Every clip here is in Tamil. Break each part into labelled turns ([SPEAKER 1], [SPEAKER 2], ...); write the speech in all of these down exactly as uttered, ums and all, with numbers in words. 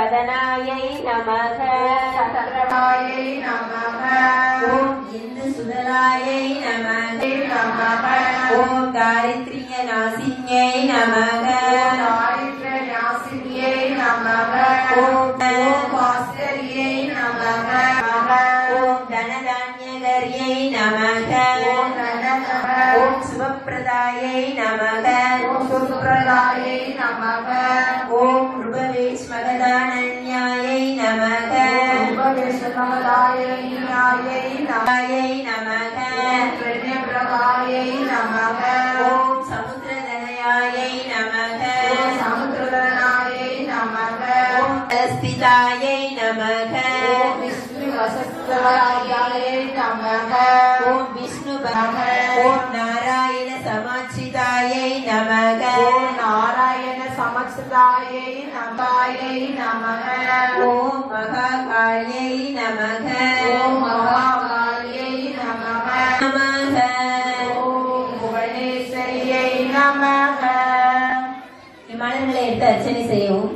[SPEAKER 1] वदनायै नमः
[SPEAKER 2] चक्रवायै नमः
[SPEAKER 1] ओम इंदु सुदलायै नमः
[SPEAKER 2] नमः
[SPEAKER 1] ओम दारिद्र्य नाशिन्यै नमः
[SPEAKER 2] दारिद्र्य नाशिन्यै नमः
[SPEAKER 1] ओम
[SPEAKER 2] वात्सल्यै नमः
[SPEAKER 1] ओम धनधान्यगर्यै नमः
[SPEAKER 2] ओम नमः
[SPEAKER 1] ओम शुभप्रदायै नमः
[SPEAKER 2] ओम सुप्रदायै नमः
[SPEAKER 1] ओम नृपवेश्मगदानन्यायै नमः
[SPEAKER 2] उपवेशमहदायै नमः
[SPEAKER 1] नमः
[SPEAKER 2] प्रणयप्रदायै नमः
[SPEAKER 1] ओम समुद्रदनयायै नमः
[SPEAKER 2] ओम समुद्रदनायै नमः
[SPEAKER 1] ओम स्थितायै नमः
[SPEAKER 2] ओम विष्णुवसस्तरायै नमः
[SPEAKER 1] ओम विष्णु ओम नारायण समाश्रितायै नमः
[SPEAKER 2] ओम नारायण समक्षतायै नमायै नमः
[SPEAKER 1] ओम महाकाल्यै नमः
[SPEAKER 2] ओम महाकाल्यै नमः
[SPEAKER 1] नमः
[SPEAKER 2] ओम भुवनेश्वर्यै नमः
[SPEAKER 1] மலர்களை எடுத்து அர்ச்சனை செய்யவும்.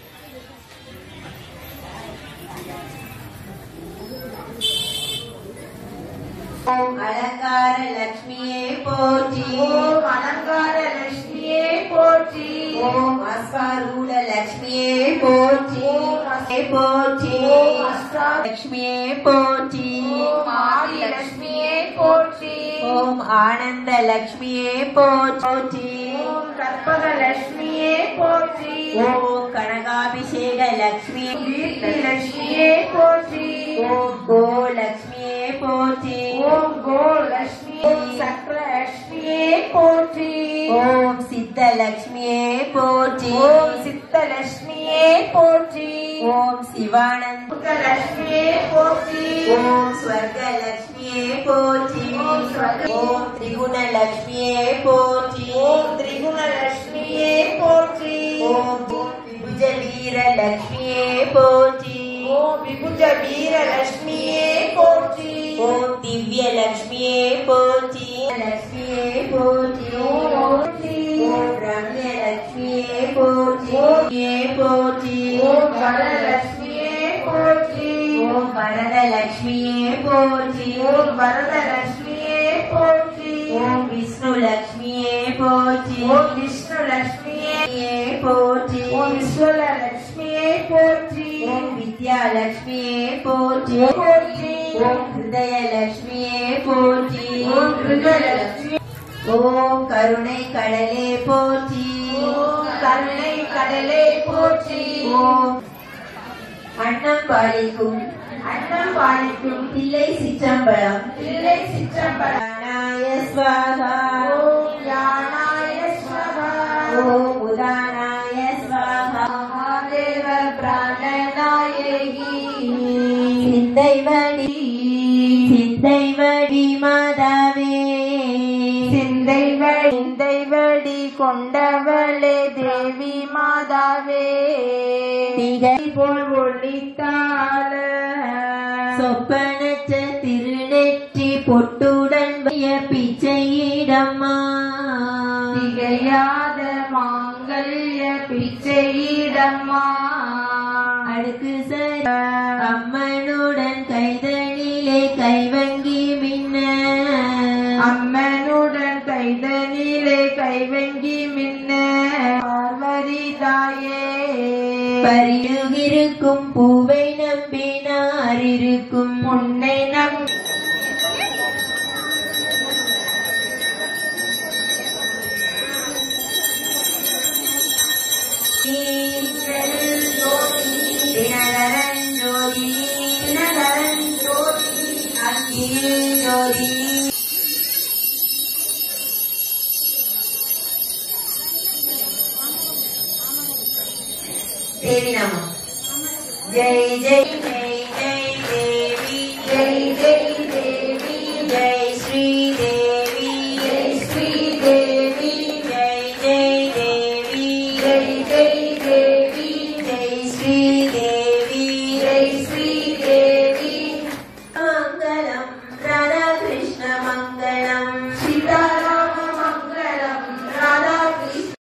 [SPEAKER 1] ஓம் அலங்கார லட்சுமியே போற்றி
[SPEAKER 2] ஓம் அலங்கார லட்சுமியே போற்றி
[SPEAKER 1] ஓம் அஸ்வாரூட லட்சுமியே போற்றி போற்றி லட்சுமியே போற்றி
[SPEAKER 2] ஓம் ஆதி லட்சுமியே போற்றி
[SPEAKER 1] ஓம் ஆனந்த லட்சுமியே போற்றி
[SPEAKER 2] ஓம் கற்பக லட்சுமியே போற்றி
[SPEAKER 1] ஓம் கனகாபிஷேக லட்சுமியே
[SPEAKER 2] கீர்த்தி லட்சுமியே போற்றி
[SPEAKER 1] ஓம் கோலட்சுமியே போற்றி
[SPEAKER 2] ஓம் கோலட்சுமியே சக்கர லட்சுமியே போற்றி
[SPEAKER 1] ஓம் சித்தலட்சுமியே போற்றி
[SPEAKER 2] ஓம் சித்தலட்சுமியே போற்றி
[SPEAKER 1] ஓம் சிவானந்த
[SPEAKER 2] லட்சுமியே போற்றி
[SPEAKER 1] ஓம் ஸ்வர்கலட்சுமியே போற்றி
[SPEAKER 2] ஓம் ஸ்வர்க-
[SPEAKER 1] ஓம் திரிகுணலட்சுமியே போற்றி
[SPEAKER 2] ஓம் திரிகுண லட்சுமியே போற்றி
[SPEAKER 1] ஓம் விபுஜ வீரலட்சுமியே போற்றி
[SPEAKER 2] ஓம் விபுஜ வீர லட்சுமியே போற்றி
[SPEAKER 1] ஓம் திவ்யலட்சுமியே போற்றி லட்சுமியே போற்றி ஓம் ரம்யலட்சுமியே போற்றி போற்றி
[SPEAKER 2] ஓம் வரலட்சுமியே போற்றி
[SPEAKER 1] ஓம் வரதலட்சுமியே போற்றி
[SPEAKER 2] ஓம் வரதலட்சுமியே போற்றி
[SPEAKER 1] ஓம் விஷ்ணுலட்சுமியே போற்றி
[SPEAKER 2] ஓம் விஷ்ணு லட்சுமியே
[SPEAKER 1] போற்றி
[SPEAKER 2] ஓம் விஸ்வலட்சுமியே போற்றி
[SPEAKER 1] ஓம் வித்யாலட்சுமியே போற்றி
[SPEAKER 2] போற்றி
[SPEAKER 1] ஓம் ஹிருதயலட்சுமியே போற்றி
[SPEAKER 2] ஓம் ஹிருதயலட்சுமி
[SPEAKER 1] ஓம் கருணை கடலே போற்றி
[SPEAKER 2] ஓம் கருணை கடலே போற்றி
[SPEAKER 1] ஓம் அன்னம் பாலிக்கும்
[SPEAKER 2] அன்னம் பாலிக்கும்
[SPEAKER 1] பிள்ளை சிற்றம்பலம்
[SPEAKER 2] பிள்ளை சிற்றம்பலம்
[SPEAKER 1] ஞானாய ஸ்வாஹா
[SPEAKER 2] ஓம் ஞானாய ஸ்வஹா
[SPEAKER 1] ஓம் உதானாய ஸ்வாஹா
[SPEAKER 2] மகாதேவ பிராணநாயகி
[SPEAKER 1] சிந்தைவடி சிந்தைவடி மாதாவே
[SPEAKER 2] சிந்தைவடி சிந்தைவடி கொண்டவளே தேவி மாதாவே
[SPEAKER 1] திகை
[SPEAKER 2] போல் ஒளித்தாள
[SPEAKER 1] சொப்பனற்ற திருநெற்றி பொட்டுடன் வைய பிச்சையிடம்மா
[SPEAKER 2] திகையாத மாங்கல்ய பிச்சையிடம்மா
[SPEAKER 1] அடுக்கு சரி அம்மனுடன் கைதனிலே கைவங்கி மின்ன
[SPEAKER 2] அம்மனுடன் கைதனிலே கைவங்கி மின்ன பார்வதி தாயே
[SPEAKER 1] பரியுகிருக்கும் பூவை நம்பினார் இருக்கும்
[SPEAKER 2] உன்னை நம்
[SPEAKER 1] தினகரன் ஜோதி தினகரன் ஜோதி அக்கினி ஜோதி தேவி நாமம் ஜெய் ஜெய் ஜெய்